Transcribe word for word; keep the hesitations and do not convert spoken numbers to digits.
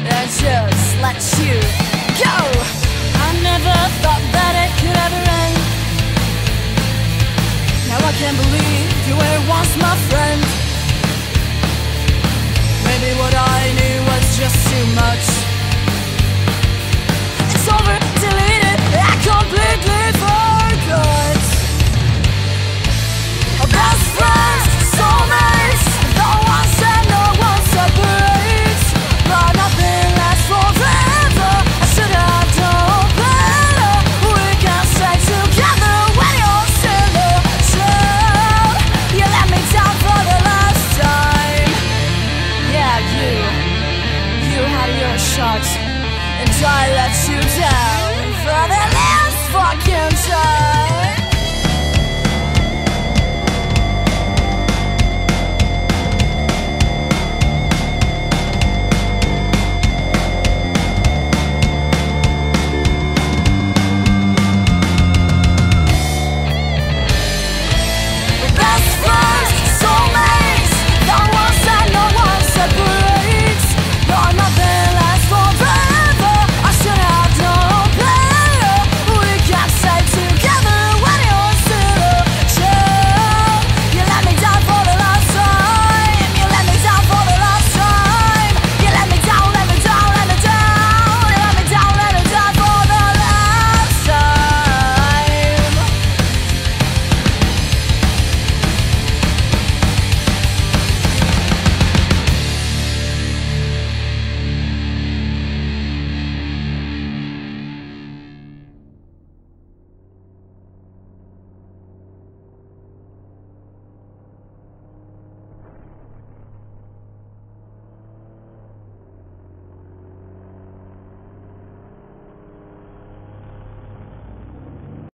and just let you go. I never thought that it could ever end. Now I can't believe you were once my friend. Maybe what I knew was just too much. It's over, deleted, I completely forgot. Our best friends, soulmates, the ones that no one separates. But nothing lasts forever. I should have known better. We can stay together when you're still around. You let me down for the last time. Yeah, you, you had your shot, and I let you down for the last fucking time.